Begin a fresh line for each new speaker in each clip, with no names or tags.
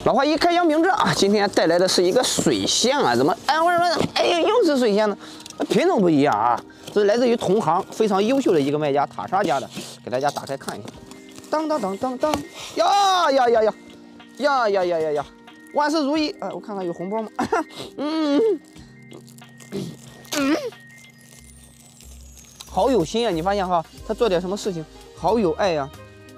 老花一开箱名证啊，今天带来的是一个水仙啊，怎么？哎，我说，哎呀，又是水仙呢，品种不一样啊。这是来自于同行非常优秀的一个卖家，塔莎家的，给大家打开看一下。当当当当当，呀呀呀呀，呀呀呀呀呀，万事如意。哎，我看看有红包吗？好有心啊！你发现哈，他做点什么事情，好有爱呀。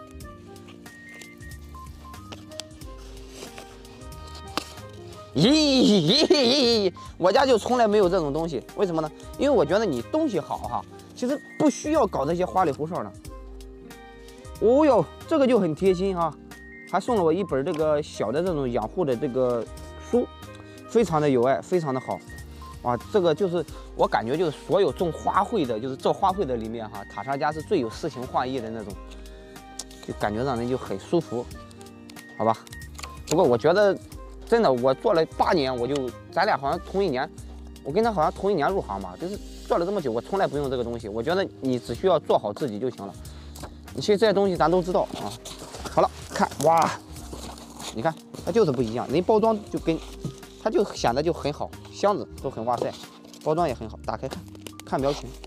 咦，我家就从来没有这种东西，为什么呢？因为我觉得你东西好哈，其实不需要搞这些花里胡哨的。哦哟，这个就很贴心哈，还送了我一本这个小的这种养护的这个书，非常的有爱，非常的好。哇，这个就是我感觉就是所有种花卉的，就是做花卉的里面哈，塔莎家是最有诗情画意的那种，就感觉让人就很舒服，好吧？不过我觉得。真的，我做了8年，咱俩好像同一年，我跟他好像同一年入行吧，就是做了这么久，我从来不用这个东西。我觉得你只需要做好自己就行了。其实这些东西咱都知道啊。好了，看哇，你看它就是不一样，人包装就跟它就显得就很好，箱子都很哇塞，包装也很好，打开看描情。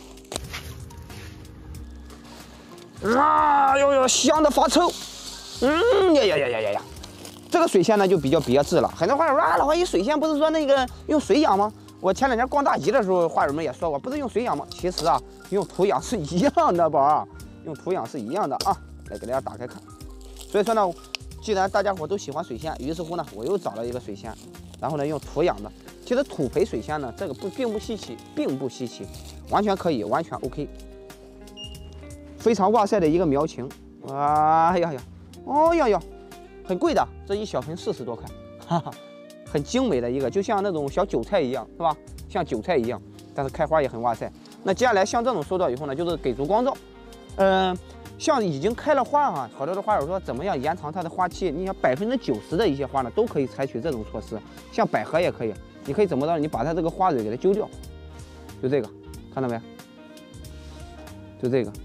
啊哟，香的发臭，呀。这个水仙呢就比较别致了，很多花友说啊，老花一水仙不是说那个用水养吗？我前2天逛大集的时候，花友们也说过，不是用水养吗？其实啊，用土养是一样的，宝儿，用土养是一样的啊。来给大家打开看。所以说呢，既然大家伙都喜欢水仙，于是乎呢，我又找了一个水仙，然后呢用土养的。其实土培水仙呢，这个并不稀奇，完全可以，完全 OK。非常哇塞的一个苗情，哎呀，哦呀。很贵的，这一小盆40多块，哈哈，很精美的一个，就像那种小韭菜一样，是吧？像韭菜一样，但是开花也很哇塞。那接下来像这种收到以后呢，就是给足光照。像已经开了花啊，好多的花友说怎么样延长它的花期？你想90%的一些花呢，都可以采取这种措施。像百合也可以，你可以怎么着？你把它这个花蕊给它揪掉，就这个，看到没？就这个。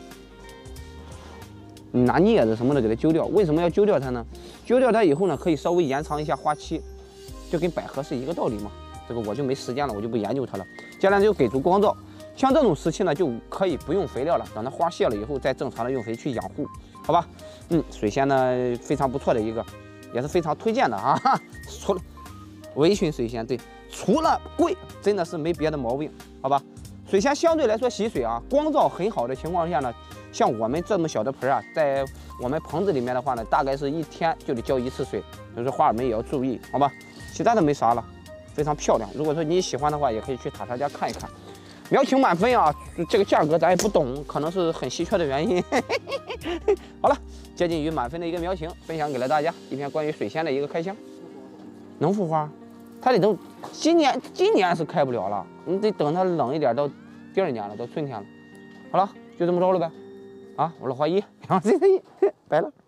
你拿镊子什么的给它揪掉，为什么要揪掉它呢？揪掉它以后呢，可以稍微延长一下花期，就跟百合是一个道理嘛。这个我就没时间了，我就不研究它了。接下来就给足光照，像这种时期呢，就可以不用肥料了，等它花谢了以后再正常的用肥去养护，好吧？水仙呢非常不错的一个，也是非常推荐的啊。除了微醺水仙，对，除了贵，真的是没别的毛病，好吧？水仙相对来说吸水啊，光照很好的情况下呢。像我们这么小的盆啊，在我们棚子里面的话呢，大概是1天就得浇1次水，所以说花友们也要注意，好吧？其他的没啥了，非常漂亮。如果说你喜欢的话，也可以去塔莎家看一看。苗情满分啊，这个价格咱也不懂，可能是很稀缺的原因。好了，接近于满分的一个苗情，分享给了大家一篇关于水仙的一个开箱。能复花？它得等今年是开不了了，你得等它冷一点，到第2年了，到春天了。好了，就这么着了呗。啊，我老花一，然后拜了。